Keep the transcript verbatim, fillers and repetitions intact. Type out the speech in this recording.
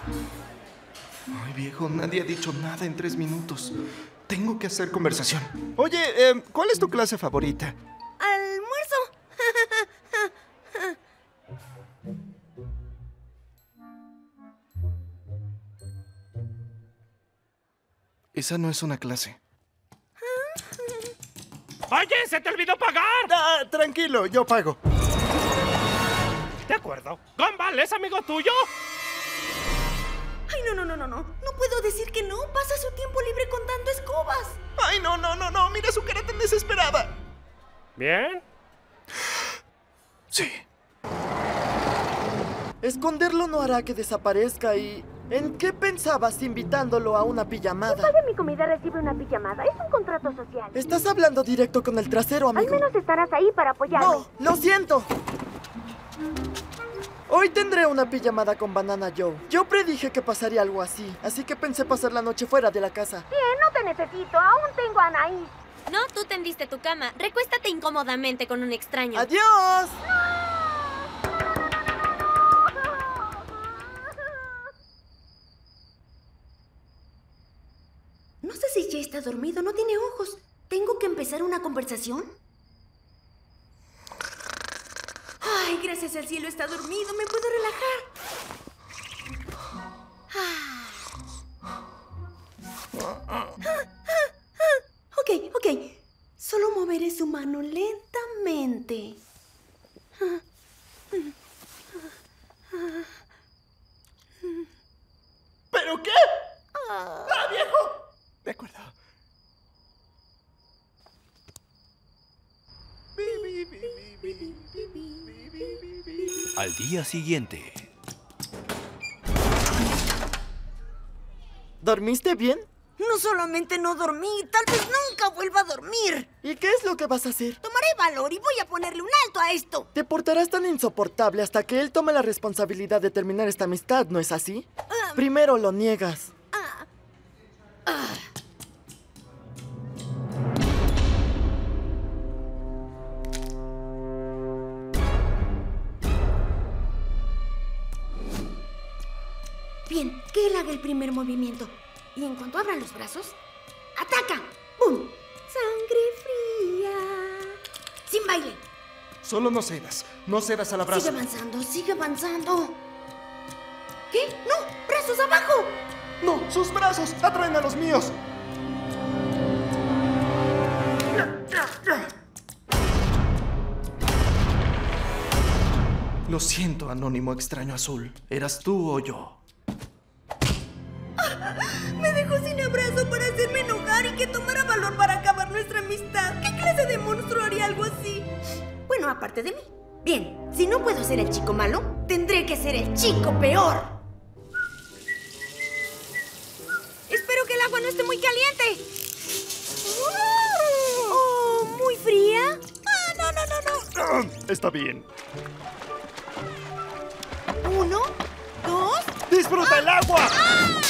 Ay, viejo, nadie ha dicho nada en tres minutos. Tengo que hacer conversación. Oye, eh, ¿cuál es tu clase favorita? ¡Almuerzo! Esa no es una clase. ¡Oye, se te olvidó pagar! Ah, tranquilo, yo pago. De acuerdo. ¿Gumball es amigo tuyo? Ay, no, no, no, no, no. No puedo decir que no. Pasa su tiempo libre contando escobas. Ay, no, no, no, no. Mira su cara tan desesperada. ¿Bien? Sí. Esconderlo no hará que desaparezca y... ¿En qué pensabas invitándolo a una pijamada? Paga mi comida, recibe una pijamada. Es un contrato social. Estás hablando directo con el trasero, amigo. Al menos estarás ahí para apoyarme. ¡No! ¡Lo siento! Hoy tendré una pijamada con Banana Joe. Yo predije que pasaría algo así, así que pensé pasar la noche fuera de la casa. Bien, no te necesito. Aún tengo a Anaís. No, tú tendiste tu cama. Recuéstate incómodamente con un extraño. ¡Adiós! No sé si ya está dormido. No tiene ojos. ¿Tengo que empezar una conversación? Ay, gracias al cielo está dormido. Me puedo relajar. Ah. Ah, ah, ah. Ok, ok. Solo moveré su mano lentamente. ¿Pero qué? ¡Ah, viejo! De acuerdo. Al día siguiente. ¿Dormiste bien? No solamente no dormí, tal vez nunca vuelva a dormir. ¿Y qué es lo que vas a hacer? Tomaré valor y voy a ponerle un alto a esto. Te portarás tan insoportable hasta que él tome la responsabilidad de terminar esta amistad, ¿no es así? Um, Primero lo niegas. Ah, ah. Bien, que él haga el primer movimiento. Y en cuanto abran los brazos, ¡ataca! ¡Bum! ¡Sangre fría! ¡Sin baile! Solo no cedas. No cedas al abrazo. Sigue avanzando, sigue avanzando. ¿Qué? ¡No! ¡Brazos abajo! ¡No! ¡Sus brazos atraen a los míos! Lo siento, anónimo extraño azul. ¿Eras tú o yo? Me dejó sin abrazo para hacerme enojar y que tomara valor para acabar nuestra amistad. ¿Qué clase de monstruo haría algo así? Bueno, aparte de mí. Bien, si no puedo ser el chico malo, tendré que ser el chico peor. Espero que el agua no esté muy caliente. Oh, ¿muy fría? Ah, no, no, no, no. Está bien. Uno, dos... ¡Disfruta el agua! ¡Ah!